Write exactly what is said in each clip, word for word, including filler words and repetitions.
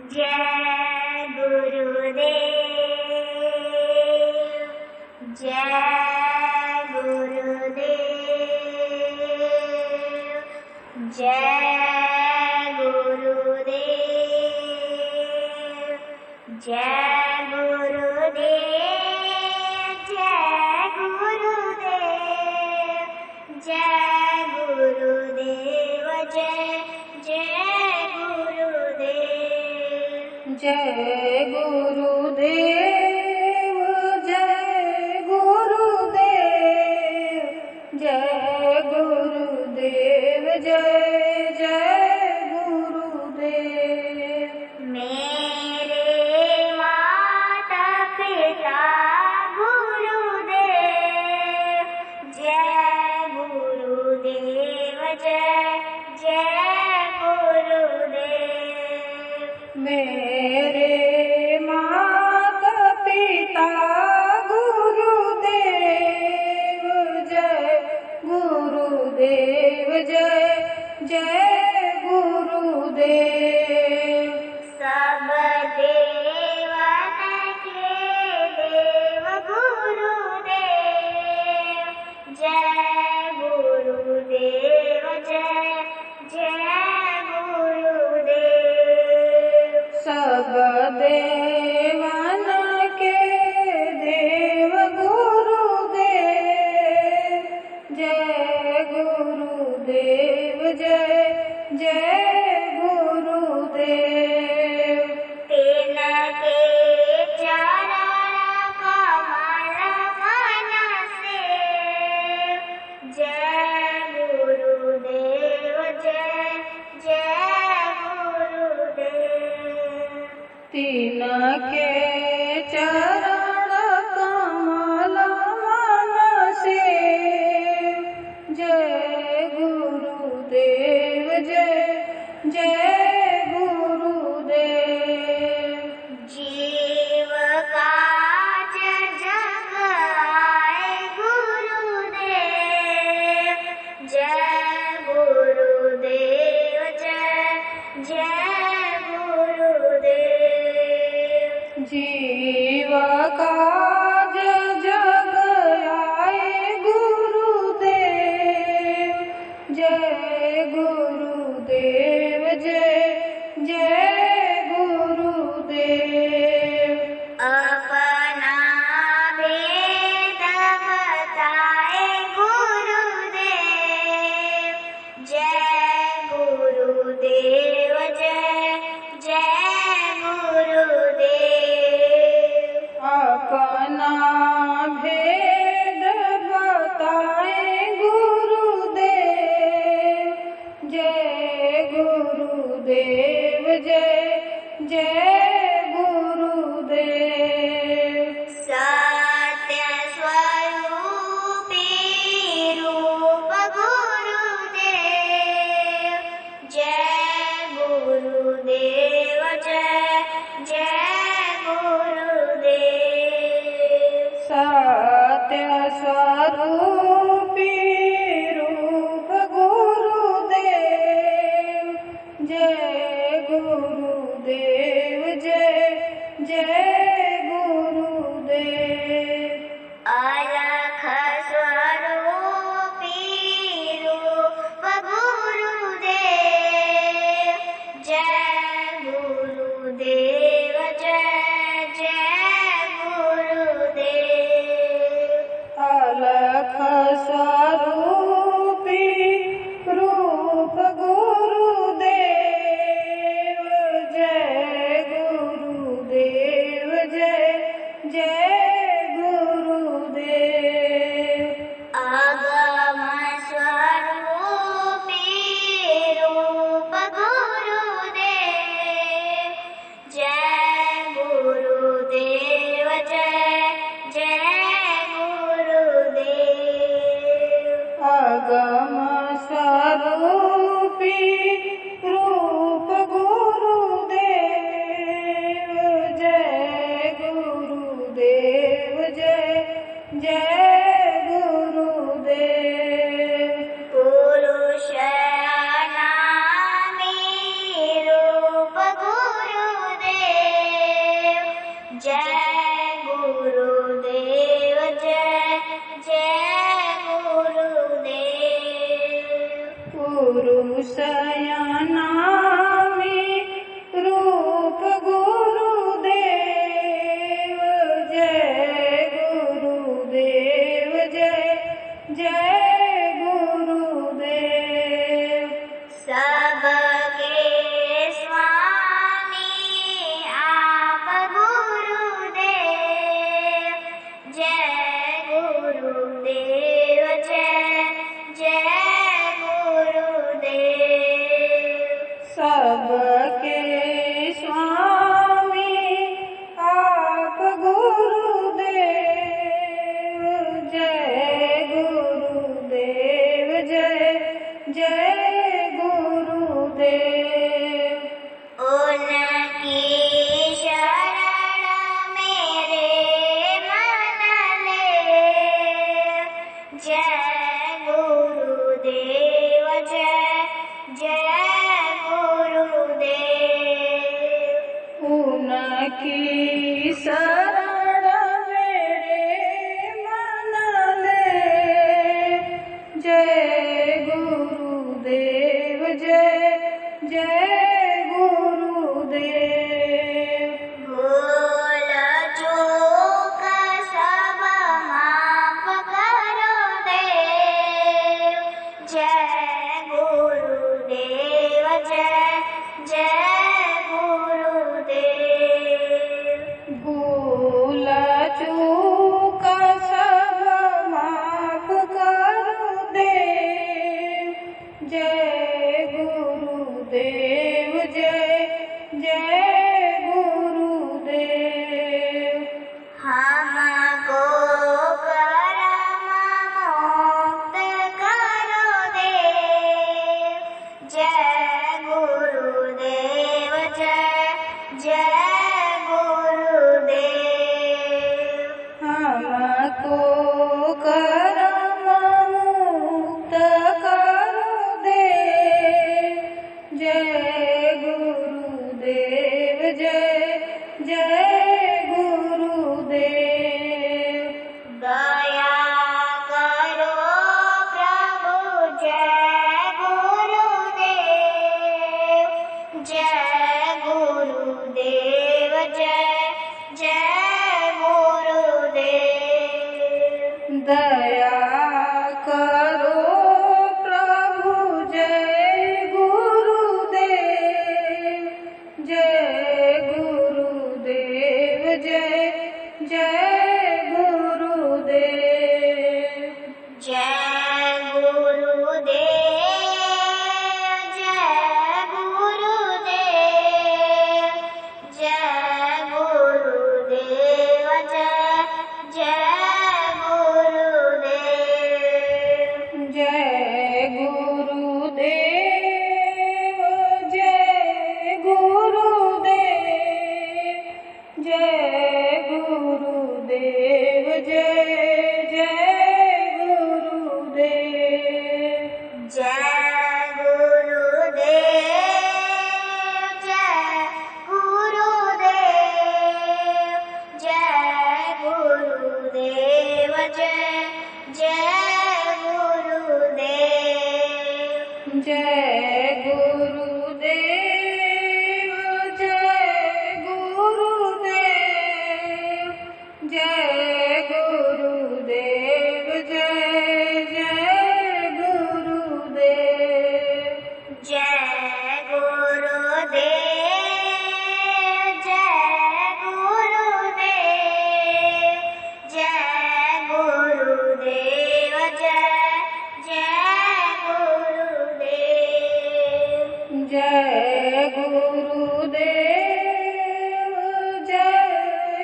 जय गुरुदेव, जय गुरुदेव, जय गुरुदेव, जय गुरुदेव, जय गुरुदेव, जय गुरुदेव, जय जय गुरुदेव, जय गुरुदेव, जय गुरुदेव, जय गुरुदेव, जय जय गुरुदेव। मेरे माता पिता गुरुदेव, जय गुरुदेव, जय जय गुरुदेव। मेरे माता पिता गुरुदेव, जय गुरुदेव, जय जय गुरुदेव। सब देवन के देव गुरुदेव, जय गुरुदेव, जय जय गुरुदेव। सब देवन के देव गुरुदेव, जय गुरुदेव, जय जय गुरुदेव। तिनके चरण कमल मन सेव, जय गुरुदेव, जय जय गुरुदेव। तिनके चरण कमल मन सेव, जय गुरुदेव, जय जय गुरुदेव। जीव काज जग आए गुरुदेव, जय गुरुदेव, जय जय गुरुदेव। जीव काज जग आए गुरुदेव, जय गुरुदेव, जय जय गुरुदेव। अपना भेद बताए गुरुदेव, जय गुरुदेव, जय जय गुरुदेव। अपना भेद बताए गुरुदेव, जय गुरुदेव, जय जय गुरुदेव। सत्य स्वरूपी रूप गुरुदेव, जय गुरुदेव, जय जय गुरुदेव। सत्य स्वरूपी रूप गुरुदेव, जय गुरुदेव, जय जय गुरुदेव। अलख स्वरूपी रूप गुरुदेव, जय गुरुदेव, जय जय गुरुदेव। अलख स्वरूपी रूप गुरुदेव, जय की शरण मेरे मन ले। जय गुरुदेव जय जय गुरुदेव। भूल चूक सब माफ करो देव। जय गुरुदेव जय जय गुरुदेव। भूल चूक सब माफ करो देव। जय गुरुदेव जय जय गुरुदेव। हमको कर्म मुक्त करो देव। जय गुरुदेव जय जय गुरुदेव। हमको कर्म मुक्त करो देव। जय गुरुदेव जय जय गुरुदेव। दया करो प्रभु जय गुरुदेव। जय गुरुदेव जय जय गुरुदेव। दया करो प्रभु जय गुरुदेव। जय गुरुदेव जय जय गुरुदेव। जय गुरुदेव जय गुरुदेव। जय गुरुदेव जय जय गुरुदेव। जय गुरुदेव जय गुरुदेव। जय गुरुदेव जय जय गुरुदेव। जय गुरुदेव जय गुरुदेव। जय गुरुदेव जय जय गुरुदेव। जय गुरुदेव जय गुरुदेव। जय गुरुदेव जय जय गुरुदेव। जय गुरुदेव जय गुरुदेव। जय गुरुदेव जय जय गुरुदेव। जय गुरुदेव जय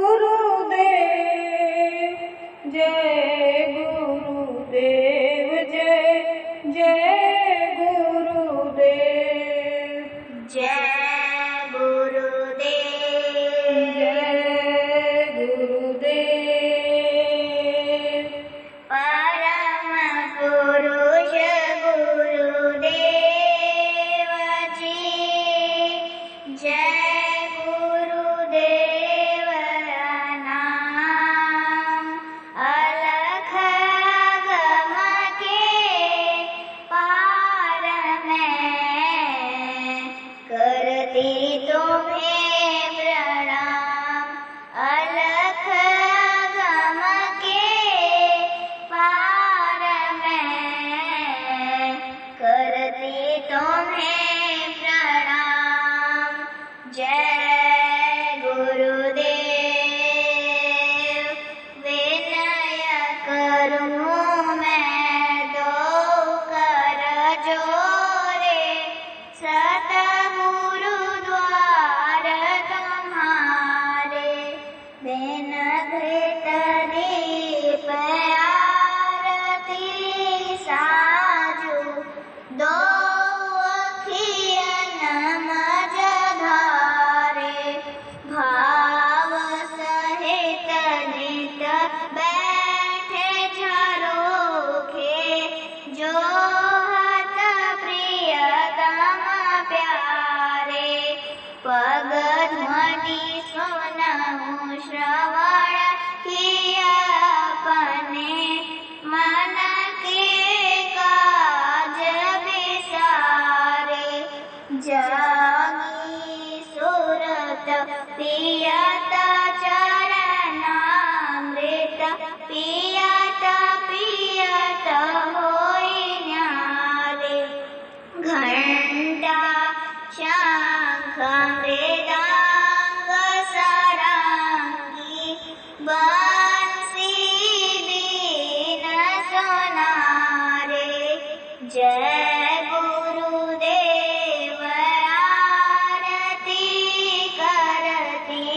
गुरुदेव। जय गुरुदेव जय जय गुरुदेव। जय गुरुदेव जय गुरुदेव। परम पुरुष गुरुदेव जी। जय गुरुदेव नाम। अलख गम के पार में करती तुम्हें प्रणाम। अलख गम के पार में करती तुम्हें प्रणाम। जय गुरुदेव विनय करूं मैं दो कर जोरे। सतगुरु द्वार तुम्हारे बिन घृत दीप आरती साजू। दो अखियन मज धारे भाव सहित नित बैठे झरोखे। जो हत प्रियतम प्यारे पग ध्वनि सुन श्रवण किया अपने मन के काज बिसारे। जागी सुरत पियत चरणामृत पियत पियत होई न्यारे। घंटा शंख मृदंग सारंगी बंसी बीन सोनारे। जय गुरुदेव आरती करती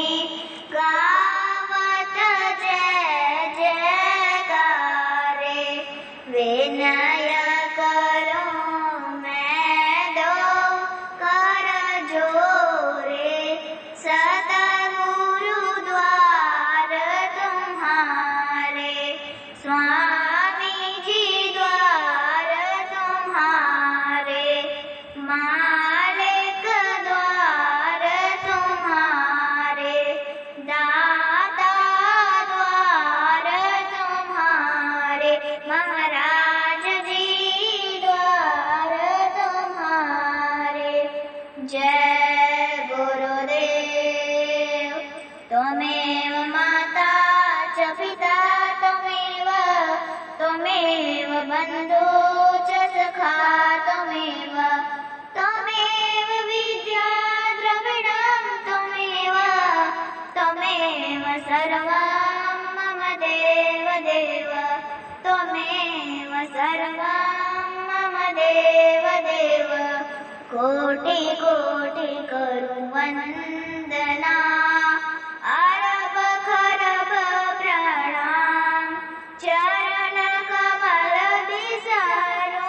गावत जय जयकारे। विनय करो मैं दो कर जोरे सतगुरु द्वार तुम्हारे। स्वामी जी द्वार तुम्हारे मालिक द्वार तुम्हारे दाता द्वार तुम्हारे महाराज जी द्वार तुम्हारे। जय गुरुदेव त्वमेव माता च पिता त्वमेव त्वमेव बन्धु च सखा त्वमेव त्वमेव विद्या द्रविणं त्वमेव त्वमेव सर्वं मम देव देव त्वमेव सर्वं मम देव देव। कोटि कोटि करू वंदना अरब खरब प्रणाम। चरण कमल बिसरो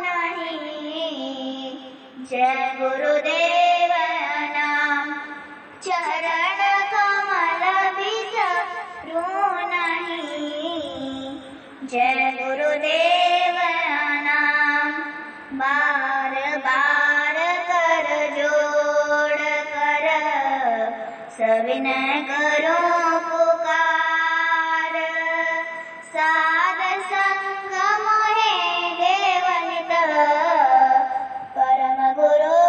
नहीं जय गुरुदेव नाम। चरण कमल बिसरो नहीं जय गुरुदेव नाम। बार बार कर जोड़ कर सविनय करो पुकार। साध संग मोहे देवनित परम गुरु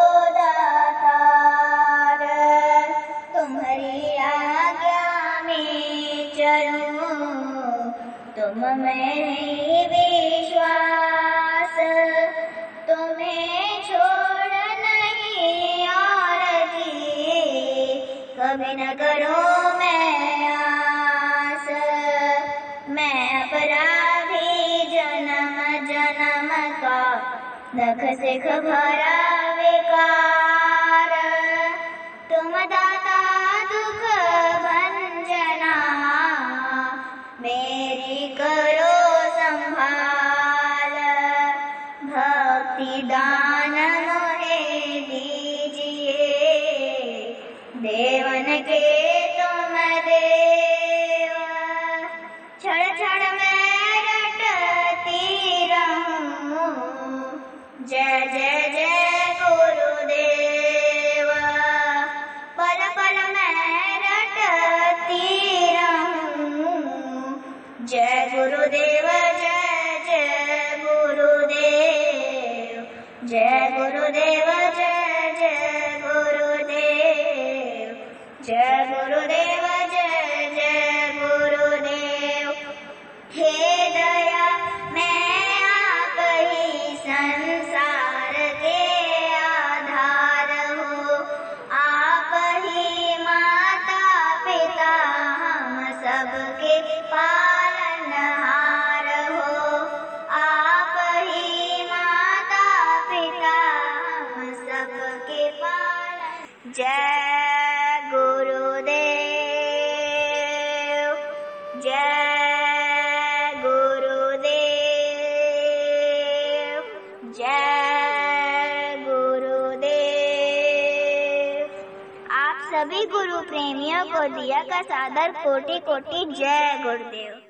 दातार। तुम्हारी आज्ञा में चलूं तुम में विश्वास। तुम्हें छोड़ नहीं और जी कभी न करो मैं आस। मैं अपराधी जन्म जन्म का नख सिख भरा विकार। तुम दाता दुख भंजना मेरी करो संभाल। भक्ति दान मोहे दीजिए देवन के तुम देव। क्षण क्षण मैं रटती रहूं जय जय जय गुरुदेव। पल पल मैं रटती रहूं जय गुरुदेव जय जय गुरुदेव। जय गुरुदेव जय जय गुरुदेव। जय गुरुदेव जय जय गुरुदेव। हे दया मैं आप ही संसार के आधार हो। आप ही माता पिता हम सबके पालनहार हो। आप ही माता पिता हम सबके पालन। जय गुरुदेव जय गुरुदेव जय गुरुदेव। आप सभी गुरु प्रेमियों को दिया का सादर कोटि कोटि जय गुरुदेव।